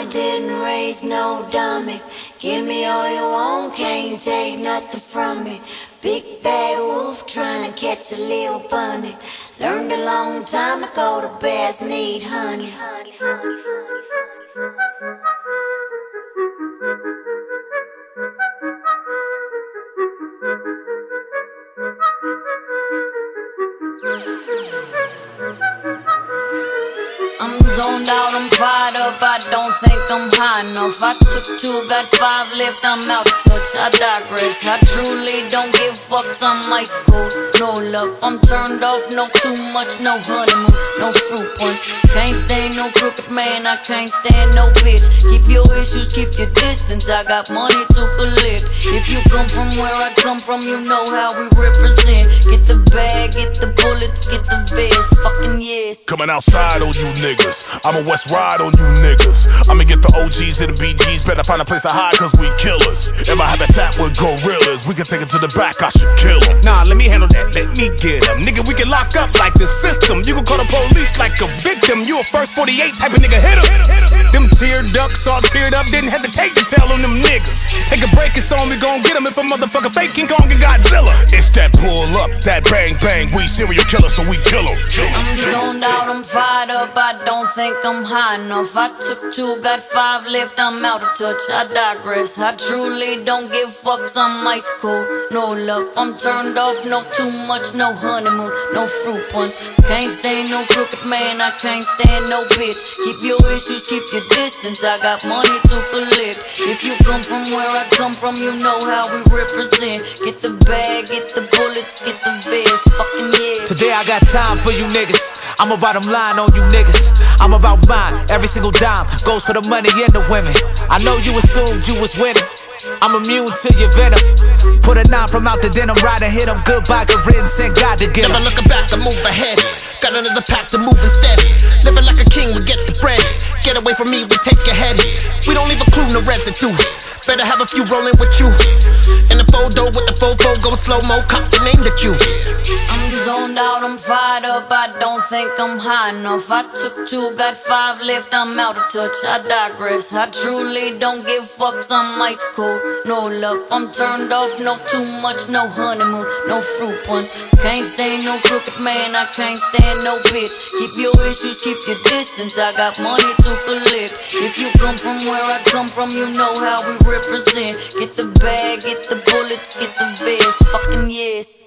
didn't raise no dummy. Give me all you want, can't take nothing from me. Big bad wolf trying to catch a little bunny. Learned a long time ago the bears need honey. I'm zoned out, I'm fired up, I don't think I'm high enough. I took 2, got 5 left, I'm out of touch, I digress. I truly don't give fucks, I'm ice cold, no love. I'm turned off, no too much, no honeymoon, no fruit punch. Can't stand no crooked man, I can't stand no bitch. Keep your issues, keep your distance, I got money to collect. If you come from where I come from, you know how we represent. Get the bag, get the bullets, get the vest, fucking yes. Coming outside on you niggas, I'ma West Ride on you niggas. I'ma get the OGs and the BGs, better find a place to hide cause we killers. In my habitat with gorillas, we can take it to the back, I should kill them. Nah, let me handle that, let me get them. Nigga, we can lock up like the system. You can call the police like a victim. You a first 48 type of nigga, hit 'em. Them tear ducks all teared up, didn't hesitate to tell on them niggas. Take a break, it's on, we gon' get 'em. If a motherfucker fake King Kong and Godzilla. It's that pull up, that bang bang, we serial killers so we kill 'em. I'm zoned out, I'm fired up, I don't think I'm high enough. I took 2, got 5 left, I'm out of touch, I digress. I truly don't give fucks, I'm ice cold, no love. I'm turned off, no too much, no honeymoon, no fruit punch. Can't stand no crooked man, I can't stand no bitch. Keep your issues, keep your distance, I got money to collect. If you come from where I come from, you know how we represent. Get the bag, get the bullets, get the vest, fucking yeah. Today I got time for you niggas, I'm about them line on you niggas. I'm about mine, every single dime goes for the money and the women. I know you assumed you was winning, I'm immune to your venom. Put a 9 from out the denim, ride and hit them goodbye, get written, send God to get 'em. Never looking back, I move ahead. Got another pack to move instead. Living like a king, we get the bread. Get away from me, we take your head. We don't leave a clue, no residue. Better have a few rolling with you. In the photo with the fofo going slow-mo, cop the name that you. I'm zoned out, I'm fired up, I don't think I'm high enough. I took 2, got 5 left, I'm out of touch, I digress. I truly don't give fucks, I'm ice cold, no love. I'm turned off, no too much, no honeymoon, no fruit punch. Can't stand no crooked man, I can't stand no bitch. Keep your issues, keep your distance, I got money to collect. If you come from where I come from, you know how we represent. Get the bag, get the bullets, get the vest, fucking yes.